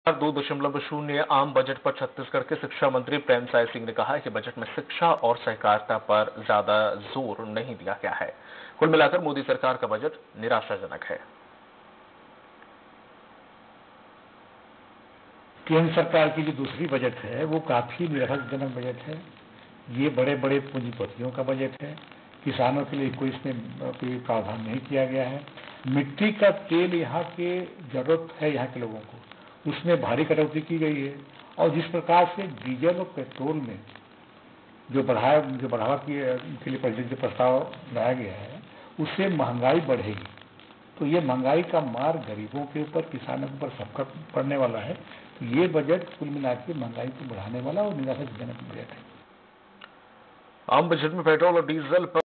2.0 आम बजट पर छत्तीसगढ़ के शिक्षा मंत्री प्रेमसाय सिंह ने कहा है कि बजट में शिक्षा और सहकारिता पर ज्यादा जोर नहीं दिया गया है। कुल मिलाकर मोदी सरकार का बजट निराशाजनक है। केंद्र सरकार की जो दूसरी बजट है वो काफी निराशाजनक बजट है। ये बड़े बड़े पूंजीपतियों का बजट है। किसानों के लिए कोई इसमें कोई प्रावधान नहीं किया गया है। मिट्टी का तेल यहाँ के जरूरत है, यहाँ के लोगों को, उसमें भारी कटौती की गई है। और जिस प्रकार से डीजल और पेट्रोल में जो बढ़ावा के लिए बजट जो प्रस्ताव लाया गया है, उससे महंगाई बढ़ेगी। तो ये महंगाई का मार गरीबों के ऊपर, किसानों के ऊपर सबका पड़ने वाला है। तो ये बजट कुल मिलाकर महंगाई को बढ़ाने वाला और निराशाजनक बजट है। आम बजट में पेट्रोल और डीजल पर